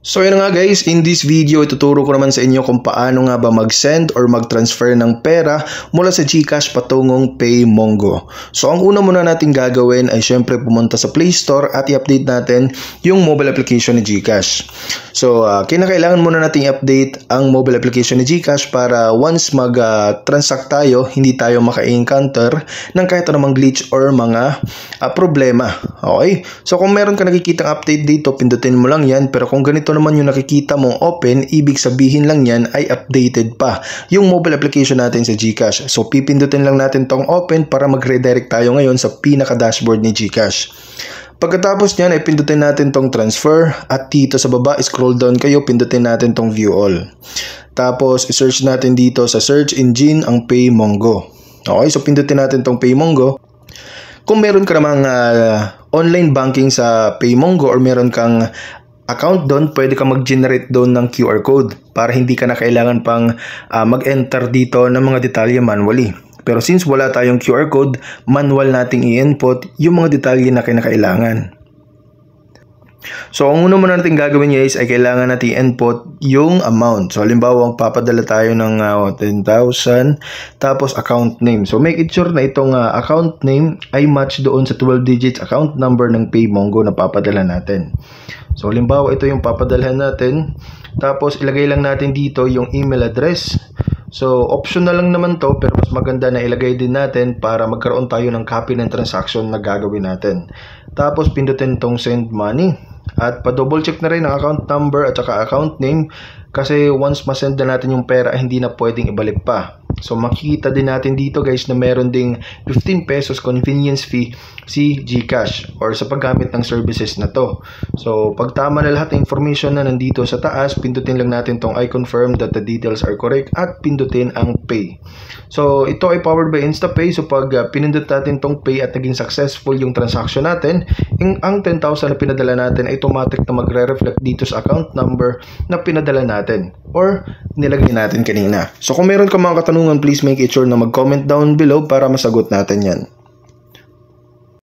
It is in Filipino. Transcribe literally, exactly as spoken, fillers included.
So yun nga guys, in this video ituturo ko naman sa inyo kung paano nga ba mag-send or mag-transfer ng pera mula sa GCash patungong PayMongo. So ang una muna natin gagawin ay syempre pumunta sa Play Store at i-update natin yung mobile application ni GCash. So uh, kinakailangan muna natin i-update ang mobile application ni GCash para once mag-transact uh, tayo, hindi tayo maka-encounter ng kahit anumang glitch or mga uh, problema. Okay? So kung meron ka nakikitang update dito, pindutin mo lang yan, pero kung ganito naman yung nakikita mong open, ibig sabihin lang yan ay updated pa yung mobile application natin sa GCash. So pipindutin lang natin tong open para mag-redirect tayo ngayon sa pinaka-dashboard ni GCash. Pagkatapos nyan ay pindutin natin tong transfer at dito sa baba scroll down kayo, pindutin natin tong view all. Tapos i-search natin dito sa search engine ang PayMongo. Okay, so pindutin natin tong PayMongo. Kung meron ka namang uh, online banking sa PayMongo or meron kang account doon, pwede ka mag-generate doon ng Q R code para hindi ka na kailangan pang uh, mag-enter dito ng mga detalye manually. Pero since wala tayong Q R code, manual nating i-input yung mga detalye na kinakailangan. So ang una muna natin gagawin guys ay kailangan natin i-input yung amount. So halimbawa papadala tayo ng uh, ten thousand tapos account name. So make it sure na itong uh, account name ay match doon sa twelve digits account number ng PayMongo na papadala natin. So halimbawa ito yung papadalhan natin, tapos ilagay lang natin dito yung email address. So optional lang naman to, pero mas maganda na ilagay din natin para magkaroon tayo ng copy ng transaction na gagawin natin. Tapos pindutin tong send money at pa-double check na rin ang account number at saka account name, kasi once ma-send na natin yung pera hindi na pwedeng ibalik pa. So makikita din natin dito guys na meron ding fifteen pesos convenience fee si GCash or sa paggamit ng services na to. So pag tama na lahat ng information na nandito sa taas, pindutin lang natin tong I confirm that the details are correct at pindutin ang pay. So ito ay powered by InstaPay. So pag uh, pinindot natin tong pay at naging successful yung transaction natin, yung, ang ten thousand na pinadala natin ay automatic na magre-reflect dito sa account number na pinadala natin or nilagay natin kanina. So kung meron ka mga katanungan, please make it sure na mag-comment down below para masagot natin yan.